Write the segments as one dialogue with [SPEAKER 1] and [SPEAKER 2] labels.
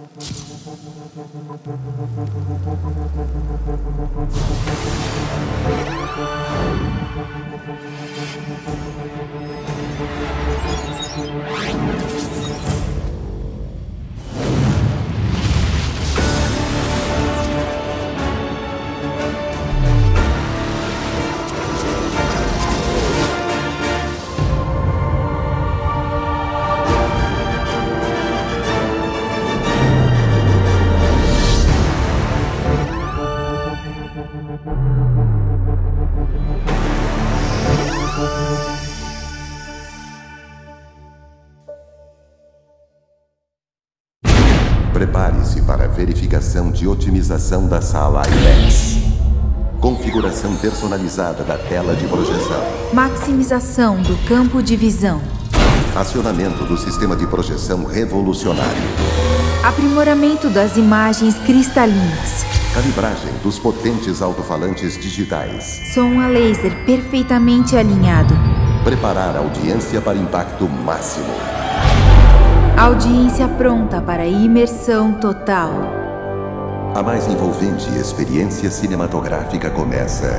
[SPEAKER 1] Prepare-se para a verificação de otimização da sala IMAX. Configuração personalizada da tela de projeção.
[SPEAKER 2] Maximização do campo de visão.
[SPEAKER 1] Acionamento do sistema de projeção revolucionário.
[SPEAKER 2] Aprimoramento das imagens cristalinas.
[SPEAKER 1] Calibragem dos potentes alto-falantes digitais.
[SPEAKER 2] Som a laser perfeitamente alinhado.
[SPEAKER 1] Preparar a audiência para impacto máximo.
[SPEAKER 2] Audiência pronta para imersão total.
[SPEAKER 1] A mais envolvente experiência cinematográfica começa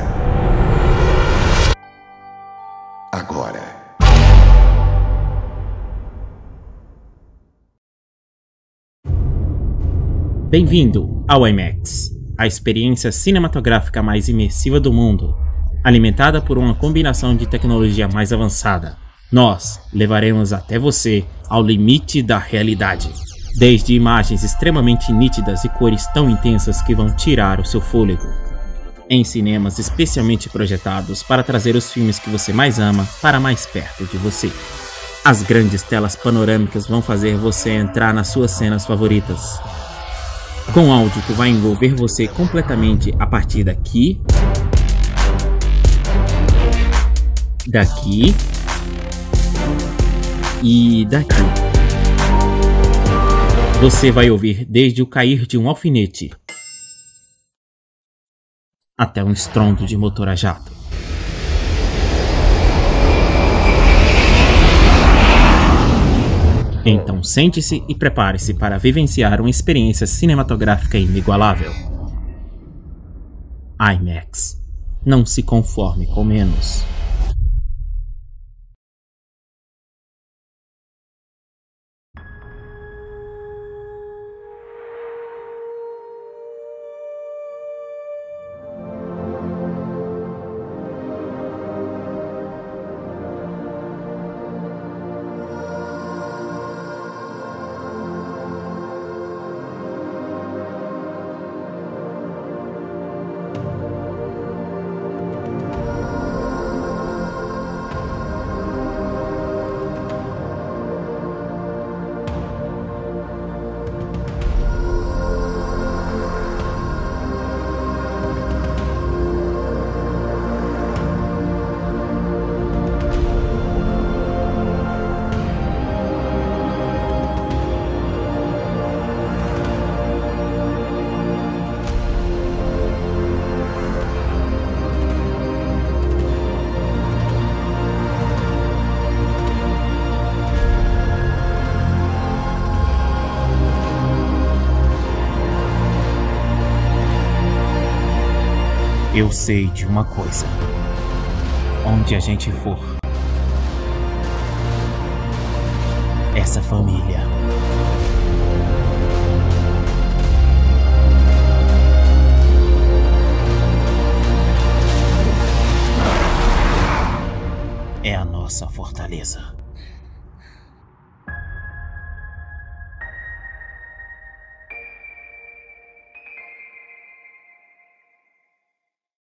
[SPEAKER 1] agora.
[SPEAKER 3] Bem-vindo ao IMAX, a experiência cinematográfica mais imersiva do mundo, alimentada por uma combinação de tecnologia mais avançada. Nós levaremos até você ao limite da realidade, desde imagens extremamente nítidas e cores tão intensas que vão tirar o seu fôlego, em cinemas especialmente projetados para trazer os filmes que você mais ama para mais perto de você. As grandes telas panorâmicas vão fazer você entrar nas suas cenas favoritas, com áudio que vai envolver você completamente a partir daqui, daqui e daqui. Você vai ouvir desde o cair de um alfinete até um estrondo de motor a jato. Então sente-se e prepare-se para vivenciar uma experiência cinematográfica inigualável. IMAX. Não se conforme com menos. Eu sei de uma coisa. Onde a gente for, essa família é a nossa fortaleza.